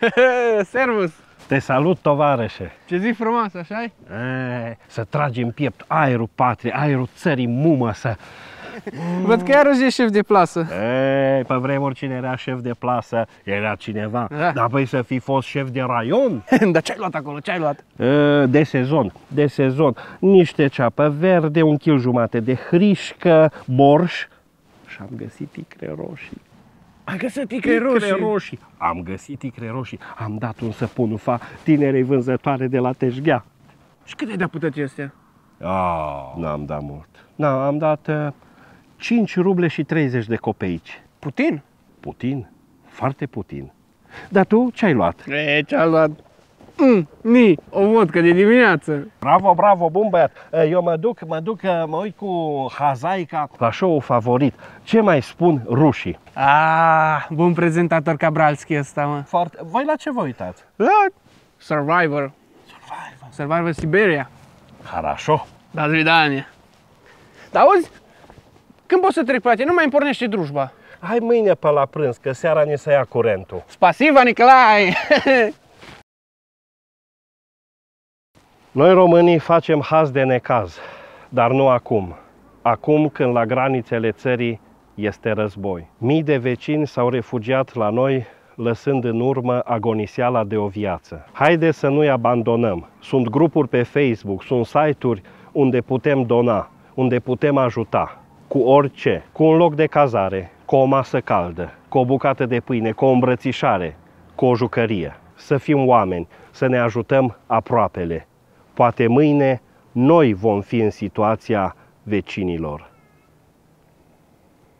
Servus! Te salut, tovarășe! Ce zi frumoasă, așa-i? Să tragi în piept aerul patriei, aerul țării mumă, să... Văd că iarăși e șef de plasă. Pe vremuri cine era șef de plasă, era cineva. Da. Dar păi să fi fost șef de raion? Dar ce-ai luat acolo? Ce-ai luat? De sezon, de sezon. Niște ceapă verde, 1,5 kg de hrișcă, borș și am găsit icre roșii. Ai găsit Icre roșii. Am găsit icre roșii. Am dat un săpunufa tinerei vânzătoare de la Teșghea. Și cât ai dat putății astea? N-am dat mult. Am dat 5 ruble și 30 de copeici. Putin? Putin? Foarte putin. Dar tu ce ai luat? Ce-ai luat? O vodcă de dimineață. Bravo, bravo, bun băiat. Eu mă uit cu Hazaica la show-ul favorit. Ce mai spun rușii? Bun prezentator Cabralski ăsta, mă. Foarte... Voi la ce vă uitați? Survivor Siberia. Хорошо. Da, zvidanie. Dar auzi, când poți să trec pe la tine? Nu mai îmi pornește drujba. Hai mâine pe la prânz, că seara ne să ia curentul. Spasiva, Nicolae! Noi românii facem haz de necaz, dar nu acum. Acum când la granițele țării este război. Mii de vecini s-au refugiat la noi, lăsând în urmă agoniseala de o viață. Haideți să nu-i abandonăm. Sunt grupuri pe Facebook, sunt site-uri unde putem dona, unde putem ajuta. Cu orice, cu un loc de cazare, cu o masă caldă, cu o bucată de pâine, cu o îmbrățișare, cu o jucărie. Să fim oameni, să ne ajutăm aproapele. Poate mâine noi vom fi în situația vecinilor.